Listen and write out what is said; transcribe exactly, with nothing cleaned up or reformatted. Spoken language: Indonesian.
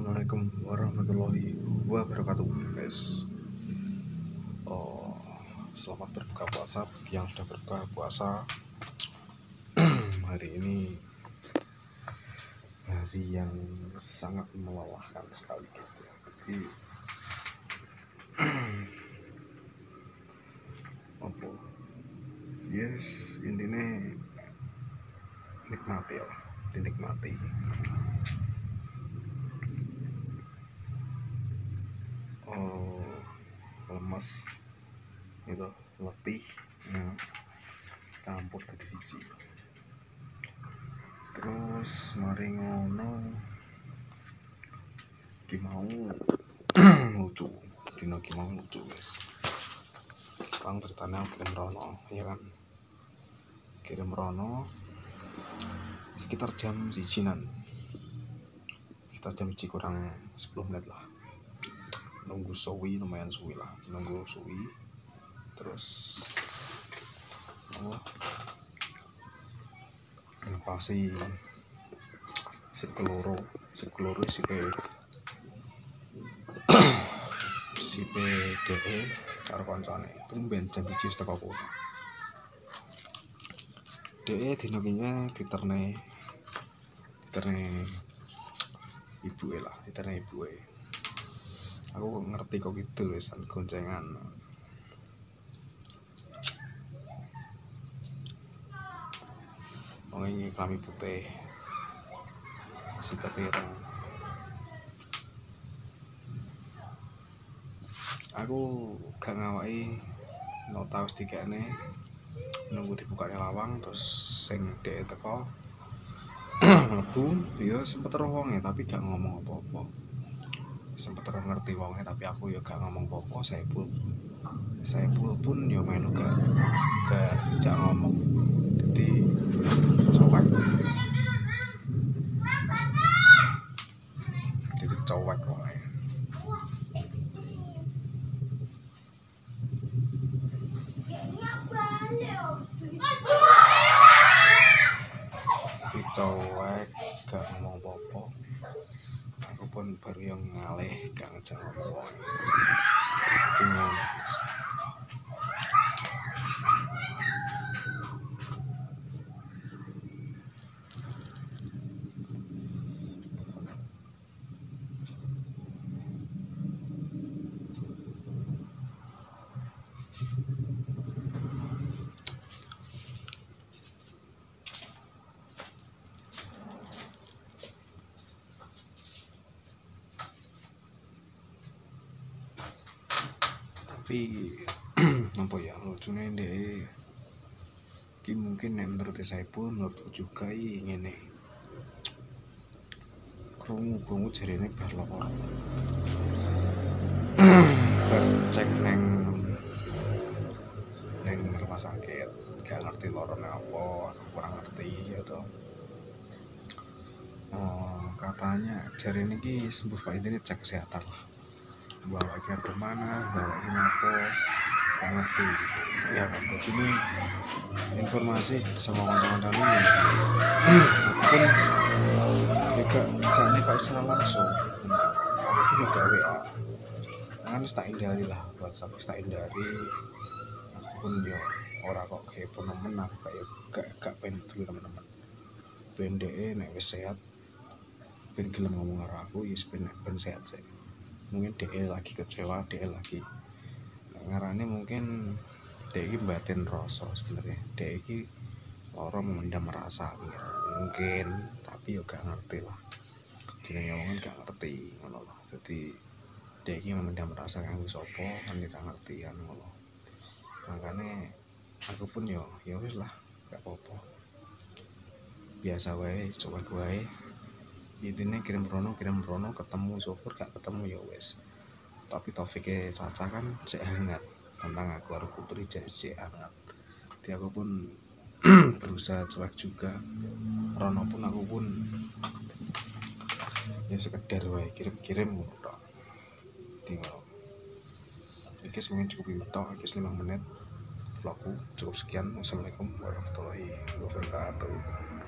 Assalamualaikum warahmatullahi wabarakatuh, guys. Oh, selamat berbuka puasa bagi yang sudah berbuka puasa. Hari ini hari yang sangat melelahkan sekali, guys. Tapi apa? Yes, intinya nikmati lah, dinikmati. Oh, lemas itu letih ya, campur tadi siji. Terus mari ngono ki mau lucu dino ki mau lucu, guys. Bang ceritanya kirim rono ya kan, kirim rono sekitar jam sijinan, sekitar jam siji kurang sepuluh menit lah. Nunggu suwi, lumayan suwi lah, nunggu suwi. Terus oh, ngepasi si keloro si keloro si pe si pe de karo koncone tumben jam siji wis teko kono. De dino wingi diterne diterne ibuke lah, diterne ibuke. Aku ngerti kok gitu wisan goncengan. Wong iki klambi putih. Sikap ireng. Aku gak ngawaki nota wis dikene. Nunggu dibukane lawang terus sing dhek teko. Mlebu ya sempet ro wonge tapi gak ngomong apa-apa. Sempet ora ngerti wonge tapi aku ya gak ngomong apa-apa. Saya pun saya pun pun ya melu gak gak dijak ngomong. Jadi cowek jadi cowek wae. Jadi cowek gak ngomong apa-apa. Aku pun baru yang ngalih gak ngejak ngomong. Jadi ngono. Tapi apa ya lucune ndek iki mungkin nek menurut saya pun menurutku juga iki ngene. Krungu-krungu jarene bar lara. Bar cek neng neng rumah sakit, gak ngerti lorone apa, aku kurang ngerti ya toh. Oh, katanya jarene iki sembuh Pak, intine cek kesehatan lah. Bawa ke kemana, bawa ini apa, gak ngerti ya kan. Begini informasi sama kawan-kawan ini aku pun juga gak nih kalau secara langsung aku pun juga W A kan tak hindari lah, WhatsApp tak hindari. Aku pun ya orang kok kayak penemen, aku kayak gak, gak pengen dulu teman-teman ben de nek wis sehat ben gelem ngomong karo aku ya ben ben sehat sih. Mungkin D E lagi kecewa, D E lagi ngarane mungkin D E batin rasa sebenarnya. D E iki lara memendam rasa mungkin, tapi yo gak ngerti lah. Jenenge wong gak ngerti ngono lho. Jadi D E iki memendam rasa kanggo sapa kan gak ngerti kan ngono. Makane aku pun yo ya wis lah, gak apa-apa. Biasa wae, coba wae. Intine kirim rono kirim rono ketemu syukur, gak ketemu ya wes. Tapi taufike Caca kan cek hangat tentang aku, aku putri cek hangat. Jadi aku pun berusaha cuek juga. Rono pun aku pun ya sekedar wae kirim-kirim ngono tok. Tinggal iki mungkin cukup itu tok, iki lima menit vlogku cukup sekian. Wassalamualaikum warahmatullahi wabarakatuh.